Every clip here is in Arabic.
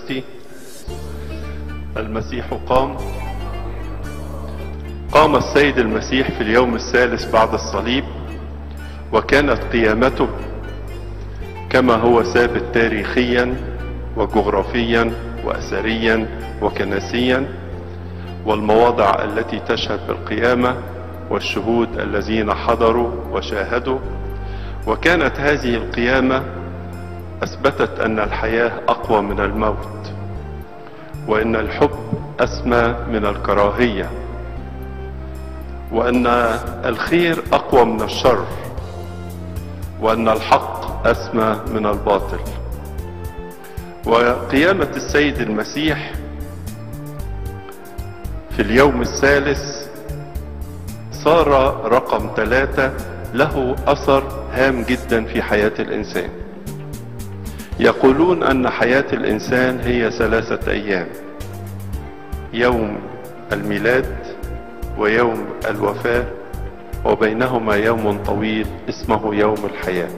إخوتي، المسيح قام السيد المسيح في اليوم الثالث بعد الصليب، وكانت قيامته كما هو ثابت تاريخيا وجغرافيا وأثريا وكنسيا، والمواضع التي تشهد بالقيامة والشهود الذين حضروا وشاهدوا. وكانت هذه القيامة أثبتت أن الحياة أقوى من الموت، وأن الحب أسمى من الكراهية، وأن الخير أقوى من الشر، وأن الحق أسمى من الباطل. وقيامة السيد المسيح في اليوم الثالث صار رقم 3 له أثر هام جدا في حياة الإنسان. يقولون أن حياة الإنسان هي 3 أيام: يوم الميلاد ويوم الوفاة، وبينهما يوم طويل اسمه يوم الحياة.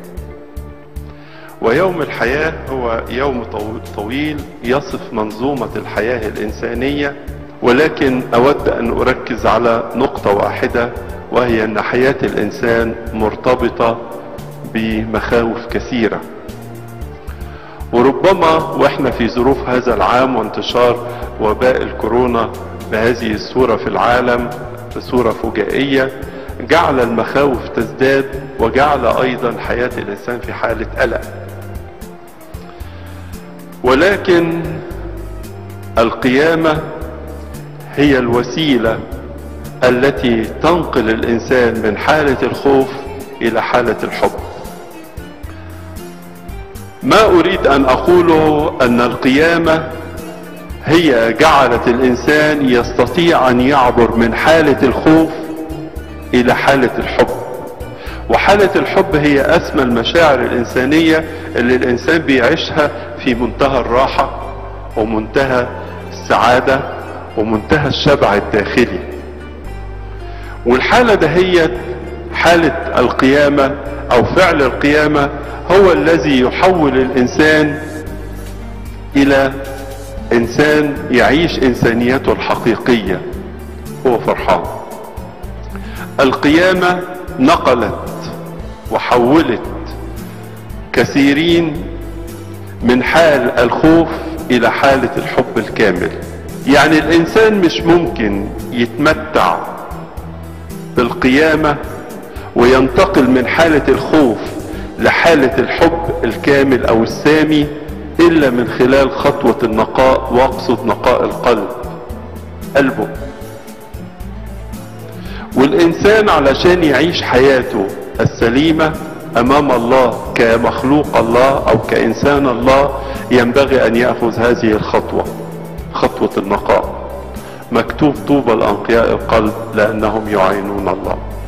ويوم الحياة هو يوم طويل يصف منظومة الحياة الإنسانية، ولكن أود أن أركز على نقطة واحدة، وهي أن حياة الإنسان مرتبطة بمخاوف كثيرة. وربما وإحنا في ظروف هذا العام وانتشار وباء الكورونا بهذه الصورة في العالم بصورة فجائية، جعل المخاوف تزداد، وجعل أيضا حياة الإنسان في حالة قلق. ولكن القيامة هي الوسيلة التي تنقل الإنسان من حالة الخوف إلى حالة الحب. ما أريد أن أقوله أن القيامة هي جعلت الإنسان يستطيع أن يعبر من حالة الخوف إلى حالة الحب. وحالة الحب هي أسمى المشاعر الإنسانية اللي الإنسان بيعيشها في منتهى الراحة ومنتهى السعادة ومنتهى الشبع الداخلي. والحالة دهيت حالة القيامة أو فعل القيامة هو الذي يحول الإنسان إلى إنسان يعيش إنسانيته الحقيقية، هو فرحان. القيامة نقلت وحولت كثيرين من حال الخوف إلى حالة الحب الكامل. يعني الإنسان مش ممكن يتمتع بالقيامة وينتقل من حالة الخوف لحالة الحب الكامل أو السامي إلا من خلال خطوة النقاء، وأقصد نقاء قلبه. والإنسان علشان يعيش حياته السليمة أمام الله كمخلوق الله أو كإنسان الله ينبغي أن يأخذ هذه الخطوة، خطوة النقاء. مكتوب: طوبى لأنقياء القلب لأنهم يعينون الله.